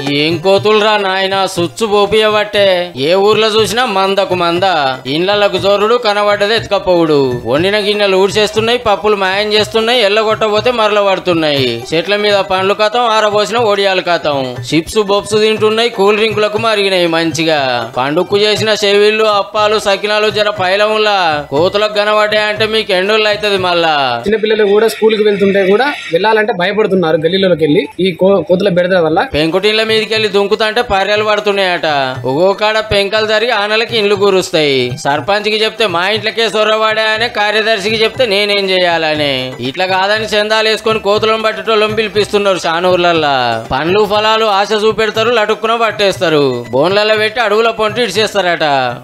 ఏం కోతులురా నాయన సుచ్చు పోపియబట్టే ఏ ఊర్లో చూసినా మందకు మంద ఇండ్లకు జోరుడు కనబడ్డది ఎత్తుకపోవుడు వండిన గిన్నెలు ఊడ్చేస్తున్నాయి పప్పులు మాయం చేస్తున్నాయి ఎల్లగొట్టబోతే మరల పడుతున్నాయి చెట్ల మీద పండ్లు కథం ఆరబోసిన ఒడియాలు కథం చిప్స్ బొప్స్ తింటున్నాయి కూల్ డ్రింకులకు మరిగినాయి మంచిగా పండుక్కు చేసిన చెవిళ్ళు అప్పాలు సకినాలు జర పైలంలా కోతులకు కనబడ్డాయి అంటే మీకు ఎండోళ్ళు అవుతుంది మళ్ళా. చిన్నపిల్లలు కూడా స్కూల్ కి వెళ్తుంటే కూడా వెళ్ళాలంటే భయపడుతున్నారు గల్లీలోకి వెళ్ళి ఈ కోతుల బెడద వల్ల. పెంకుటిండ్ల మీదకి వెళ్ళి దుంకుతుంటే పర్యాలు పడుతున్నాయట. ఒక్కోకాడ పెంకలు జరిగి ఆనలకి ఇండ్లు కూరుస్తాయి. సర్పంచ్ కి చెప్తే మా ఇంట్లకే సొర్రవాడా అనే, కార్యదర్శికి చెప్తే నేనేం చేయాలని. ఇట్లా కాదని చందాలు వేసుకొని కోతులను పట్టేటోళ్ళని పిలిపిస్తున్నారు చానూర్లల్లా. పండ్లు ఫలాలు ఆశ చూపెడతారు, లటుక్కున పట్టేస్తారు, బోన్లలో పెట్టి అడవుల పొంటి ఇడిచేస్తారట.